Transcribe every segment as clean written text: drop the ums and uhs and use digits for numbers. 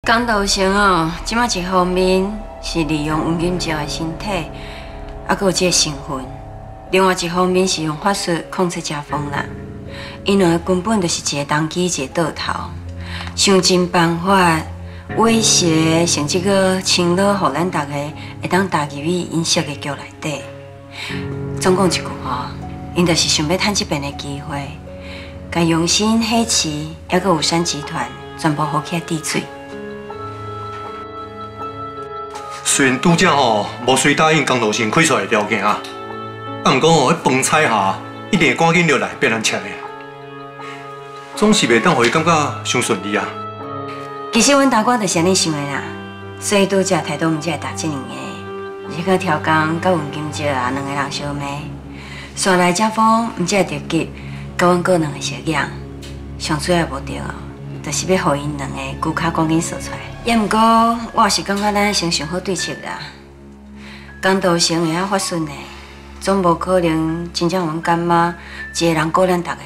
江道生哦，即马一方面是利用黄金石的身体，还有这个身份；另外一方面是用法术控制家风啦。因两个根本就是一个当机一个倒头，想尽办法威胁，甚至个侵扰，互咱大家会当踏入去因设的局内底。总讲一句吼，因就是想要趁这边的机会，甲永新、黑旗，还有五山集团全部好起来治罪。 虽然拄则吼无随答应江道生开出来的条件啊，但毋过吼，迄饭菜下一定会赶紧落来变咱吃的，总是袂当互伊感觉伤顺利啊。 其实阮大哥就是安尼想的啦，所以拄则态度毋才会打这两个，而且调工甲黄金石啊两个人相骂，煞来家风毋才会着急，甲阮哥两个相养，上主要无对哦，就是要互因两个骨卡赶紧说出来。也毋过我也是感觉咱先想好对策啦，江道生会晓发顺的，总无可能真正阮干妈一个人顾咱大家。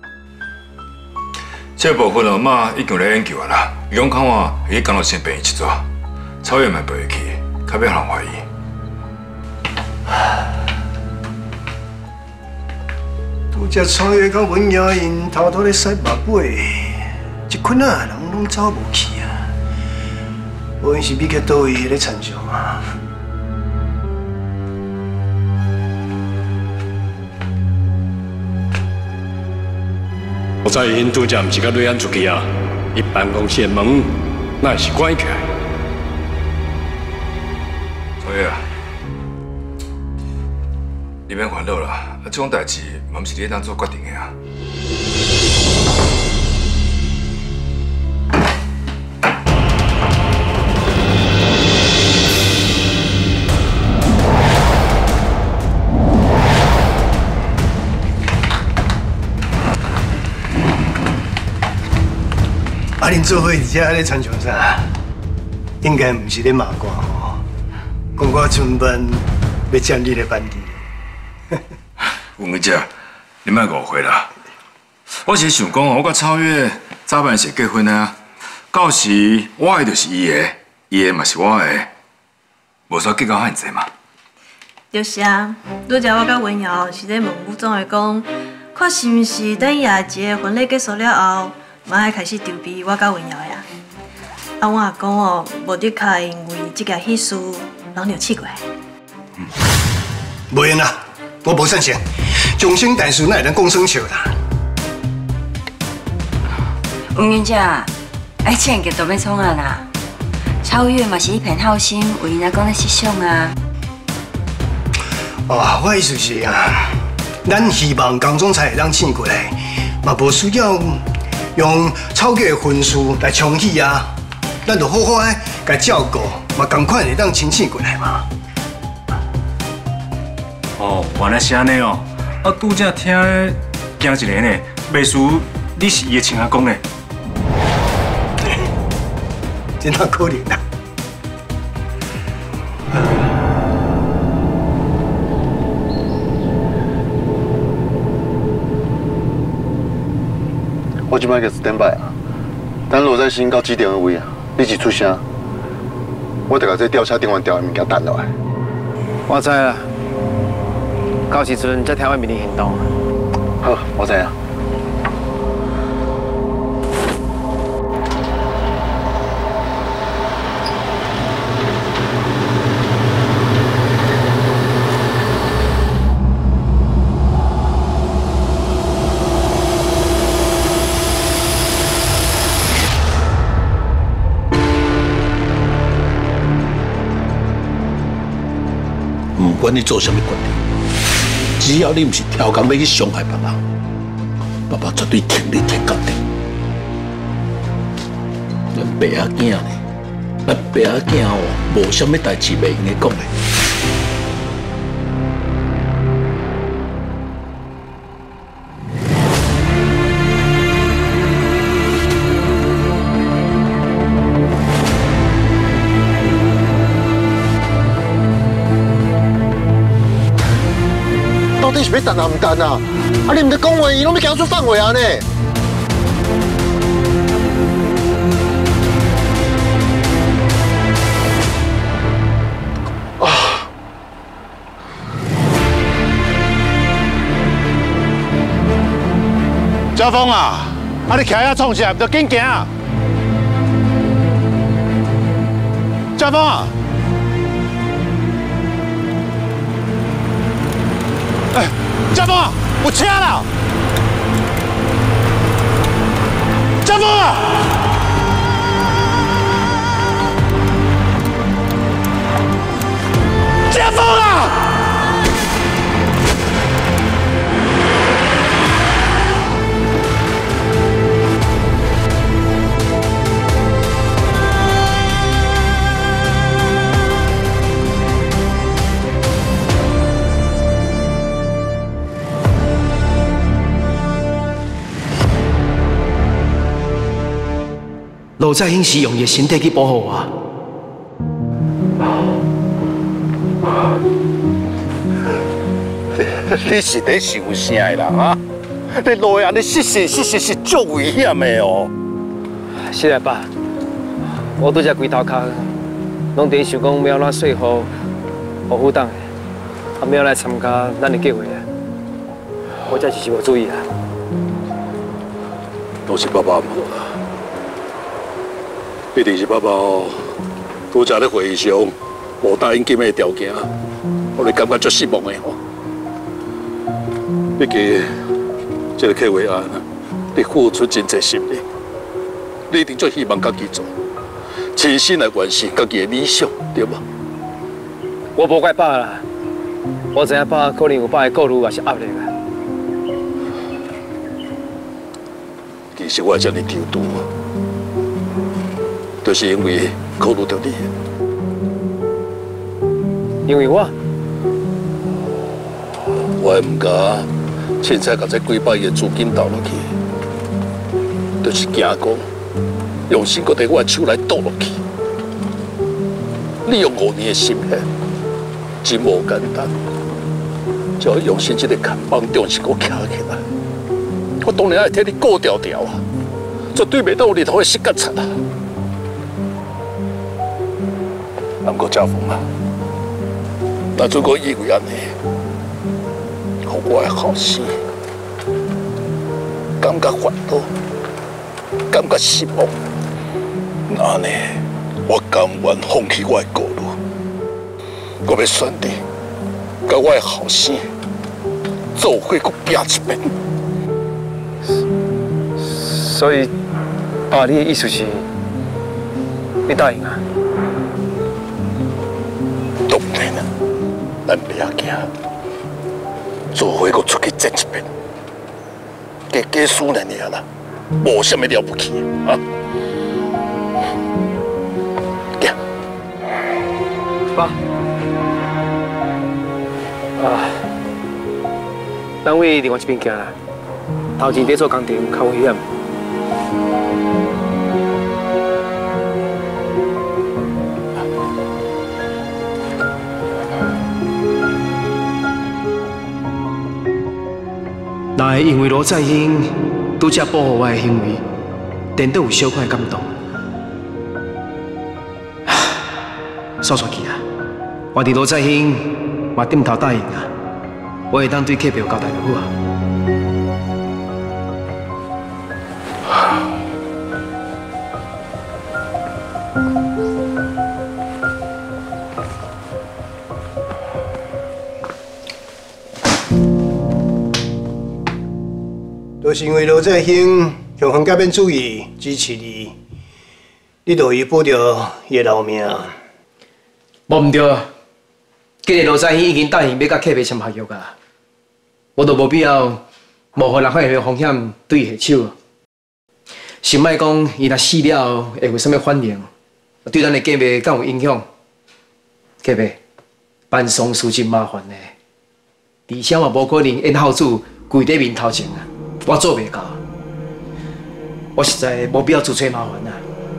这部分哦，妈已经咧研究啊啦。永康啊，会去江道生病院一撮，超越嘛陪伊去，较免人怀疑。 拄则超越甲文雅因偷偷咧塞目尾，一群啊人拢走无去啊。无因是秘诀倒位咧参详啊。 我知因拄则毋是甲瑞安出去啊，伊办公室的门那是关起来。 超越啊，你免烦恼啦，啊，这种代志嘛毋是你当做决定的啊。 啊，恁做伙而且咧参详啥？应该毋是咧骂我吼，讲我春班要占你的班底。 吴梅姐，你莫误会啦。我是想讲，我甲超越早办是结婚啊，到时我的就是伊的，伊的嘛是我的，无煞结到遐济嘛。 就是啊，拄则我甲文瑶是咧问吴总的讲，看是毋是等夜节的婚礼结束了后。马上开始筹备我甲文瑶呀！啊，我阿公哦，无得卡因为这件喜事人就气过来。 无用啦，我无赞成，终身大事哪会当讲算笑啦？ 黄云姐，爱钱个都要创啊啦！超越嘛是一片好心，为人家讲咧实想啊。 哦，我意思是啊，咱希望江总裁会当请过来，嘛无需要。用超越的分数来冲喜啊！咱就好好诶，甲照顾，嘛同款会当请请过来嘛。 哦，原来是安尼哦。啊，拄则听惊一个呢，袂输你是伊的亲阿公呢。 真哪可能啊！ 我即摆个 stand by 啊，等罗在新到几点的位啊？你一出声，我就甲这吊车顶完吊的物件弹落来。 我知啦，到时阵再听我命令行动。 好，我知啊。 不管你做什么决定，只要你不是挑工要去伤害别人，爸爸绝对听你提决定。咱爸仔囝呢？咱爸仔囝哦，无什么代志袂用讲的。 你是要干啊唔干啊？啊，你唔得讲话，伊拢要行出范围啊呢？ 家峰啊，你徛遐创啥？着紧行啊！家峰啊！哎，家峰啊，有车啦！家峰啊！家峰啊！ 罗在兴是用伊身体去保护我。 你是咧想啥的人啊？你落去安尼失事是足危险的哦。 是啊，爸，我拄只规头壳，拢伫想讲要安怎说服保护党，要来参加咱的计划啊。我真是无注意啊。 都是爸爸唔好啦。一定是爸爸哦，拄则咧会议上无答应金的条件，我哋感觉足失望的吼。毕竟这个计划案，你付出真侪心力，你一定最希望家己做，亲身来完成家己的理想，对无？ 我无怪爸啦，我知影爸可能有爸的顾虑也是压力啊。 其实我遮尔丢毒。就是因为考虑到你， 因为我唔敢凊彩把这几百亿资金投落去，就是惊讲用心搁伫我手内倒落去。你用5年的心血，真无简单，就要用心这个看帮重视搁徛起来。我当然爱替你顾条条啊，绝对袂当有日头的失角擦啊！不过家峰啊，那如果因为安尼，互我的后生感觉烦恼，感觉失望，那安尼我甘愿放弃我的顾虑，我要选择甲我的后生做伙搁拼一遍。 所以，爸，你的意思是，你答应啊？ 当然啦，咱不要惊，做伙搁出去战一遍，加输人尔啦，无什么了不起啊！行， 爸，咱往另外一边行啦，头前在做工程较危险。若会因为罗在兴拄则保护我的行为，真都有小可的感动。算算去啊，我伫罗在兴嘛点头答应啊，我会当对客票交代就好啊。 就是因为罗在兴向方改变主义支持你，你就伊保着伊的老命。 无唔对，今日罗在兴已经答应要甲客别签合约啊，我都无必要冒予人发现的风险对伊下手。想莫讲伊若死了会有啥物反应，对咱的计划敢有影响？客别办丧事真麻烦呢，而且嘛无可能因后主跪在面头前啊。我做袂到，我实在无必要自找麻烦啊。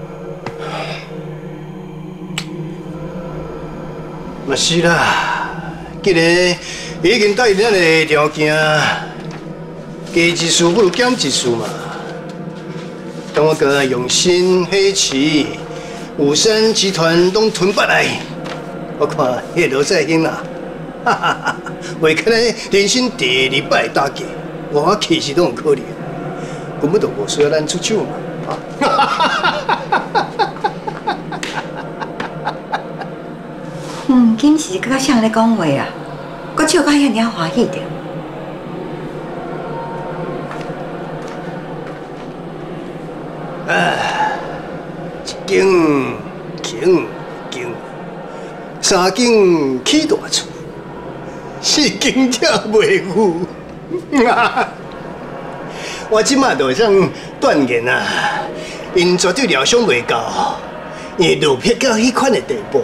嘛是啦，既然已经答应咱的条件，加一事不如减一事嘛。等我个用心黑棋，武山集团拢吞下来，我看迄罗在兴啦，哈哈哈，袂可能人生第2摆打击。我其实都有可能， 根本就无需要咱出手嘛， 今时搁像咧讲话啊，搁笑甲遐尔欢喜着。 一间景景，三间起大厝，四间才袂赴。我即马就想断言啊，因绝对料想袂到，会落魄到迄款的地步。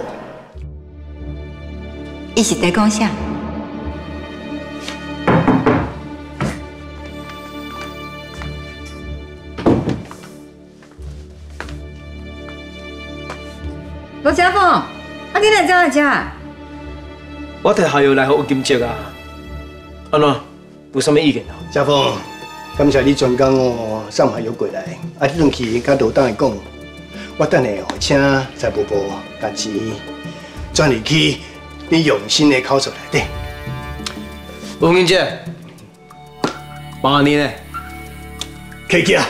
伊是在讲啥？罗家凤，啊，你来怎来遮？ 我摕下药来互有金接啊。安怎？有啥物意见啊？ 家凤，感谢你专工哦送下药过来，啊，你转去甲罗董来讲，我等下哦请财务部把钱转入去你用心的口座内底。 吴金姐，麻烦你呢。 客气啊。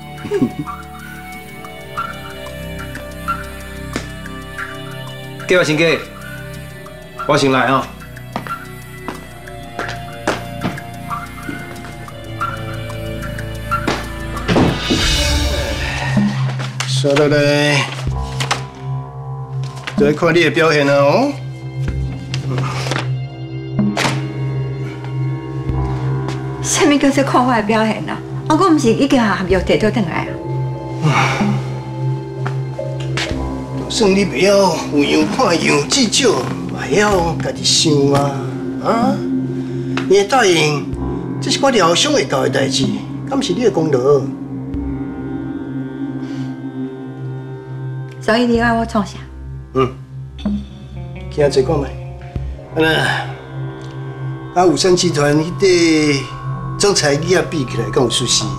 计划先计，我先来哦。 说到来，就要看你的表现啊哦。 啥物叫做看我的表现啊？我毋是已经合约摕倒转来啊？ 算你袂晓有样看样，至少也晓家己想啊！啊，你会答应，这是我料想会到的代志，敢是你的功劳？ 所以你爱我创啥？ 今仔坐看觅。啊，武山集团迄个总裁椅啊比起来，敢有出息？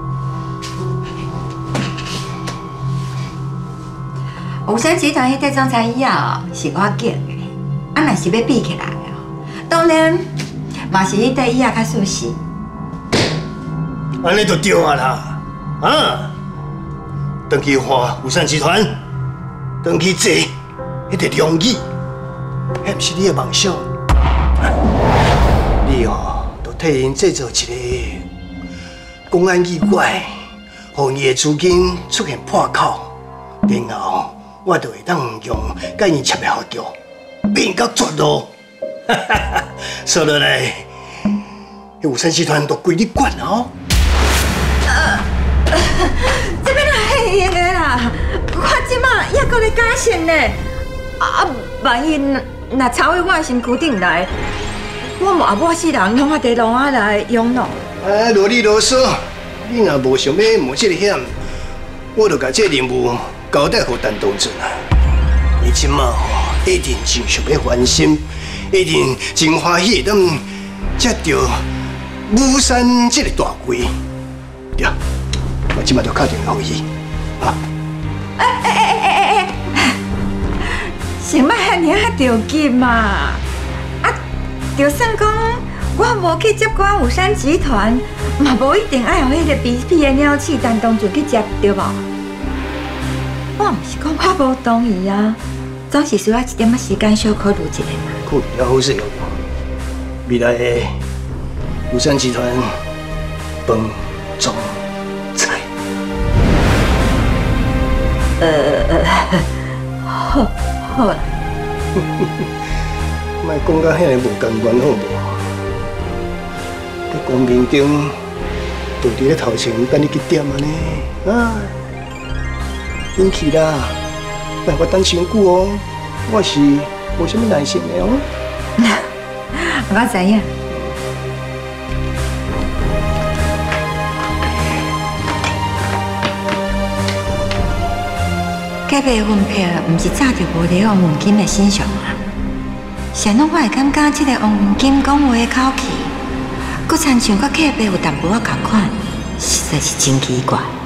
武山集团迄个总裁以后是我拣的，啊，若是要比起来哦，当然嘛是迄个以后较舒适。 安尼就对啊啦，啊，登去换武山集团，登去坐迄个良医，迄毋是你的梦想。你哦，就替因制造一个公安意外，让伊的资金出现破口，然后。我就会当用甲因签的合约，变到绝路。说落来，武山集团都归你管哦。 这边来黑的啦！我即马还搁咧加薪呢。啊，万一若超过我的身躯顶来，我嘛我世人拢在路仔来养老。 哎，啰里啰嗦，你若无想要冒这个险，我就甲这任务。交代给陈东俊啊！伊即马吼一定真想要翻身，一定真欢喜当接到武山这个大贵。对，我即马就敲电话给伊啊！ 先莫遐尔啊着急嘛！啊，就算讲我无去接管武山集团，嘛无一定爱用迄个卑鄙的鸟鼠陈东俊去接，对无？我毋是讲我无同意啊，总是需要一点仔时间小考虑一下嘛。 考虑了好势哦，未来的武山集团帮总裁。 好啦。 莫讲到遐个无甘愿好无？在光明顶，就伫咧头前等你去点安尼啊！紧去啦！别我等伤久哦，我是无啥物耐心的哦。 我知影。隔壁分票毋是早就无伫王文金的身上啊？谁拢我会感觉这个王文金讲话的口气，佮亲像佮隔壁有淡薄仔共款，实在是真奇怪。